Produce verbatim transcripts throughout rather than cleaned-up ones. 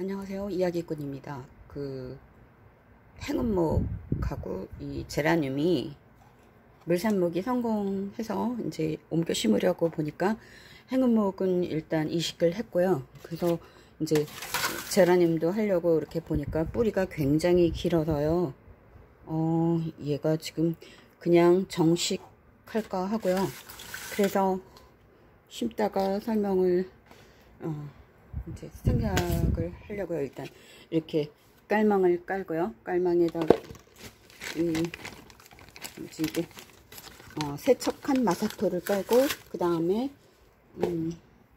안녕하세요. 이야기꾼입니다. 그 행운목하고 이 제라늄이 물산목이 성공해서 이제 옮겨 심으려고 보니까 행운목은 일단 이식을 했고요. 그래서 이제 제라늄도 하려고 이렇게 보니까 뿌리가 굉장히 길어서요. 어, 얘가 지금 그냥 정식할까 하고요. 그래서 심다가 설명을 어, 이제 생각을 하려고요. 일단 이렇게 깔망을 깔고요. 깔망에다가 이 뭐지 이게 어, 세척한 마사토를 깔고 그 다음에 음,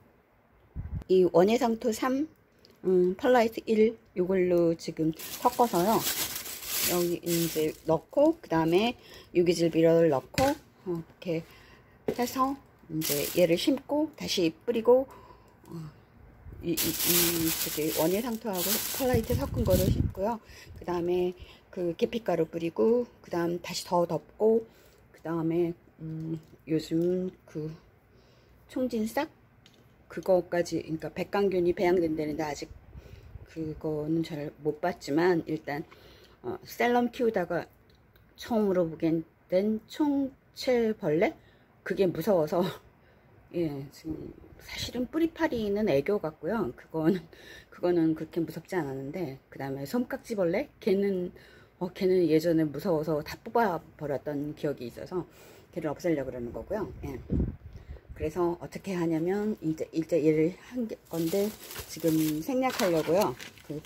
이 원예상토 삼 음, 펄라이트 일 이걸로 지금 섞어서요. 여기 이제 넣고 그 다음에 유기질 비료를 넣고 어, 이렇게 해서 이제 얘를 심고 다시 뿌리고 어, 이, 이, 이, 저기, 원예상토하고 펄라이트 섞은 거를 심고요. 그 다음에 그 계피가루 뿌리고, 그 다음 다시 더 덮고, 그 다음에, 음, 요즘 그 총진싹? 그거까지, 그러니까 백광균이 배양된다는데 아직 그거는 잘 못 봤지만, 일단, 어, 셀럼 키우다가 처음으로 보게 된 총체벌레? 그게 무서워서, 예, 지금 사실은 뿌리파리는 애교 같고요. 그거는 그거는 그렇게 무섭지 않았는데, 그 다음에 솜깍지벌레? 걔는 어 걔는 예전에 무서워서 다 뽑아 버렸던 기억이 있어서 걔를 없애려고 그러는 거고요. 예. 그래서 어떻게 하냐면 이제 이제 얘를 한 건데 지금 생략하려고요. 그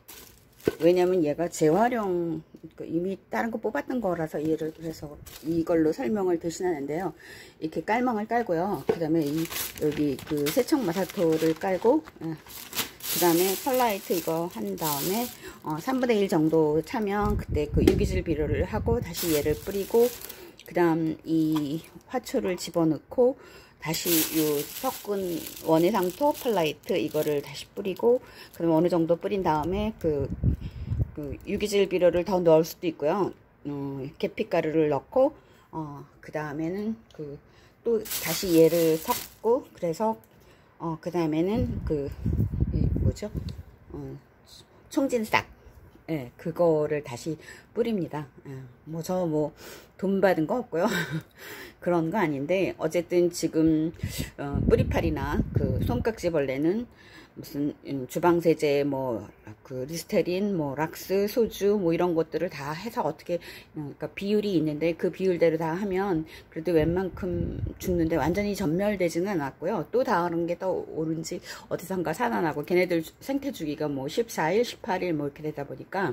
왜냐면 얘가 재활용 이미 다른 거 뽑았던 거라서 얘를 그래서 이걸로 설명을 대신하는데요. 이렇게 깔망을 깔고요. 그 다음에 이 여기 그 세척 마사토를 깔고 그 다음에 펄라이트 이거 한 다음에 어, 삼분의 일 정도 차면 그때 그 유기질 비료를 하고 다시 얘를 뿌리고 그 다음 이 화초를 집어넣고 다시 요 섞은 원예상토 펄라이트 이거를 다시 뿌리고 그럼 어느 정도 뿌린 다음에 그, 그 유기질 비료를 더 넣을 수도 있고요. 어, 계피가루를 넣고 어, 그 다음에는 그 또 다시 얘를 섞고 그래서 어, 그 다음에는 그 뭐죠? 어, 총진싹 예, 그거를 다시 뿌립니다. 예, 뭐 저 뭐 돈 받은 거 없고요. 그런 거 아닌데 어쨌든 지금 어, 뿌리파리나 그 솜깍지벌레는 무슨 음, 주방세제 뭐 그 리스테린 뭐 락스 소주 뭐 이런 것들을 다 해서 어떻게 그러니까 비율이 있는데 그 비율대로 다 하면 그래도 웬만큼 죽는데 완전히 전멸되지는 않았고요. 또 다른 게 더 오른지 어디선가 살아나고 걔네들 생태 주기가 뭐 십사 일 십팔 일 뭐 이렇게 되다 보니까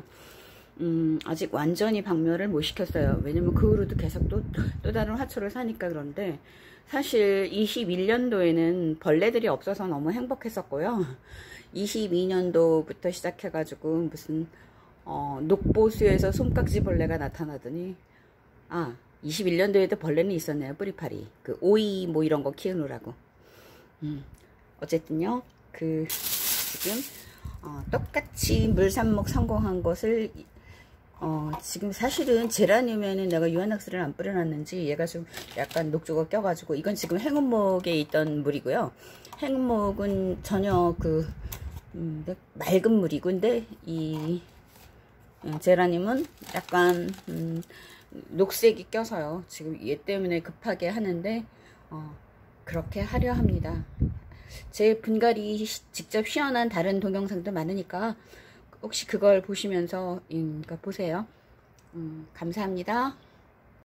음, 아직 완전히 박멸을 못 시켰어요. 왜냐면 그 후로도 계속 또, 또 다른 화초를 사니까. 그런데 사실 이십일 년도에는 벌레들이 없어서 너무 행복했었고요. 이십이 년도부터 시작해가지고 무슨 어, 녹보수에서 솜깍지 벌레가 나타나더니 아 이십일 년도에도 벌레는 있었네요. 뿌리파리 그 오이 뭐 이런 거 키우느라고. 음, 어쨌든요 그 지금 어, 똑같이 물산목 성공한 것을 어, 지금 사실은 제라늄에는 내가 유한낙스를 안 뿌려놨는지 얘가 좀 약간 녹조가 껴가지고 이건 지금 행운목에 있던 물이고요. 행운목은 전혀 그 음, 맑은 물이고 근데 이 제라늄은 약간 음, 녹색이 껴서요. 지금 얘 때문에 급하게 하는데 어, 그렇게 하려 합니다. 제 분갈이 직접 시연한 다른 동영상도 많으니까 혹시 그걸 보시면서 음, 그러니까 보세요. 음, 감사합니다.